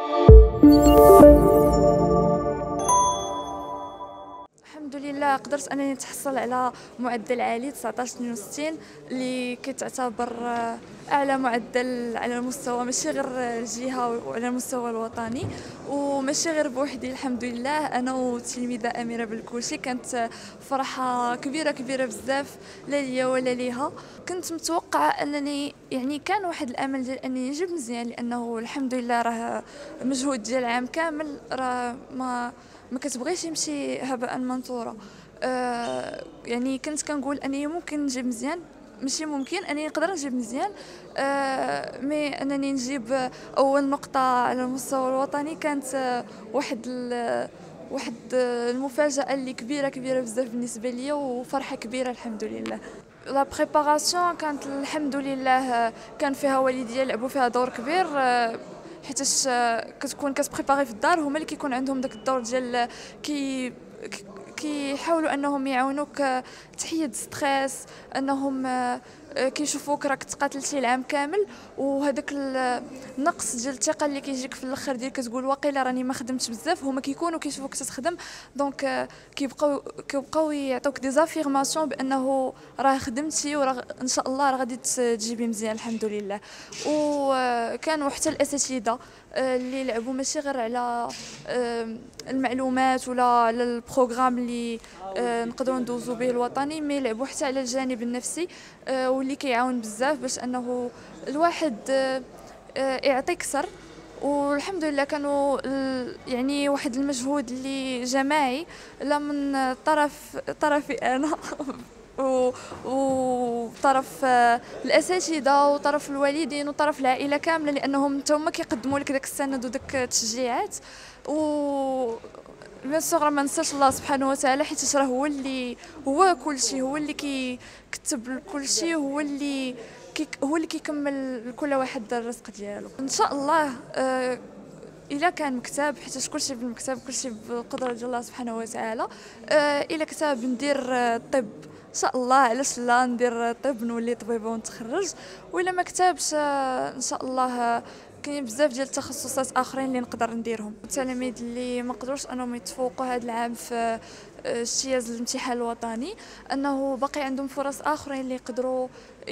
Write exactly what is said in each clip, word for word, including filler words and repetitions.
الحمد لله قدرت انني نتحصل على معدل عالي تسعطاش اثنين وستين اللي كيتعتبر اعلى معدل على المستوى ماشي غير الجهه وعلى المستوى الوطني، وماشي غير بوحدي. الحمد لله انا والتلميذه اميره بالكوشي كانت فرحه كبيره كبيره بزاف، لا ليا ولا ليها. كنت متوقعه انني يعني كان واحد الامل ديال اني نجيب مزيان، لانه الحمد لله راه مجهود ديال العام كامل راه ما ما كتبغيش يمشي هباء منثورا. آه يعني كنت كنقول اني ممكن نجيب مزيان، ماشي ممكن اني نقدر نجيب مزيان، آه مي انني نجيب اول نقطه على المستوى الوطني كانت آه واحد واحد المفاجاه اللي كبيره كبيره بزاف بالنسبه لي، وفرحه كبيره الحمد لله. لا بريباراسيون كانت الحمد لله كان فيها والديا يلعبوا فيها دور كبير، حيتاش كتكون كتبريباري في الدار، هما اللي كيكون عندهم داك الدور ديال كي كيحاولوا انهم يعاونوك تحيد ستريس، انهم كيشوفوك راك تقاتلتي العام كامل، وهذاك النقص ديال الثقه اللي كيجيك في الاخر ديال كتقول واقيلا راني ما خدمتش بزاف، هما كيكونوا كيشوفوك تتخدم، دونك كيبقاو كيبقاو يعطوك دي زافيرماسيون بانه راه خدمتي وراه ان شاء الله راه غادي تجيبي مزيان الحمد لله. وكانوا حتى الاساتذه اللي لعبوا ماشي غير على المعلومات ولا على البروغرام اللي نقدروا ندوزو به الوطني، مي لعبوا حتى على الجانب النفسي واللي كيعاون بزاف باش انه الواحد يعطي كسر. والحمد لله كانوا يعني واحد المجهود اللي جماعي، لا من طرف طرفي انا وطرف الاساتذه وطرف الوالدين وطرف العائله كامله، لانهم حتى هما كيقدموا لك داك السند وداك التشجيعات. و بيان سور ما ننساش الله سبحانه وتعالى، حيت راه هو اللي هو كلشي، هو اللي كيكتب كلشي، هو اللي كي هو اللي كيكمل لكل واحد الرزق ديالو. ان شاء الله آه الا كان مكتاب، حيت كلشي بالمكتاب، كلشي بالقدره ديال الله سبحانه وتعالى. آه الا كتاب ندير آه طب ان شاء الله، علاش لا ندير طب نولي طبيبه ونتخرج. وإلا ما كتبش ان شاء الله كاين بزاف ديال التخصصات اخرين اللي نقدر نديرهم. التلاميذ اللي ما قدروش انهم يتفوقوا هذا العام في اجتياز الامتحان الوطني، انه باقي عندهم فرص اخرين اللي يقدروا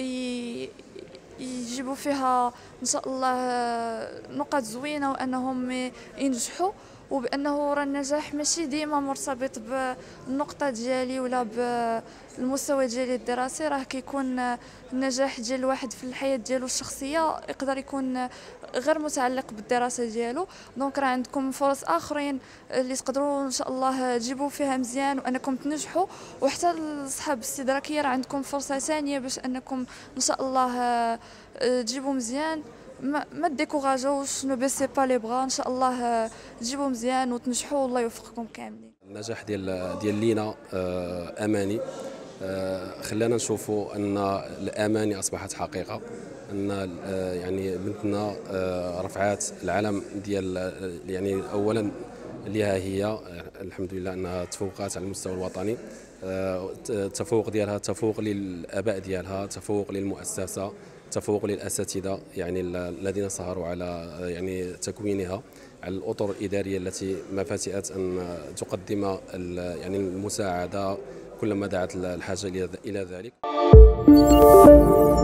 يجيبوا فيها ان شاء الله نقاط زوينه، وانهم ينجحوا، وبانه راه النجاح ماشي ديما مرتبط بالنقطه ديالي ولا بالمستوى ديالي الدراسي، راه كيكون النجاح ديال الواحد في الحياه ديالو الشخصيه يقدر يكون غير متعلق بالدراسه ديالو. دونك راه عندكم فرص اخرين اللي تقدروا ان شاء الله تجيبوا فيها مزيان وانكم تنجحوا، وحتى اصحاب الاستدراكيه راه عندكم فرصه ثانيه باش انكم ان شاء الله تجيبوا مزيان. ما ما ديكوراجوش، نو بيسي با لي بغا، ان شاء الله تجيبوا مزيان وتنجحوا والله يوفقكم كاملين. النجاح ديال ديال لينا اماني خلانا نشوفوا ان الاماني اصبحت حقيقه، ان يعني بنتنا رفعات العلم ديال يعني اولا لها هي الحمد لله انها تفوقات على المستوى الوطني. التفوق ديالها تفوق للاباء ديالها، تفوق للمؤسسه، تفوق للاساتذه يعني الذين سهروا على يعني تكوينها، على الاطر الاداريه التي ما فتئت ان تقدم يعني المساعده كلما دعت الحاجه الى ذلك.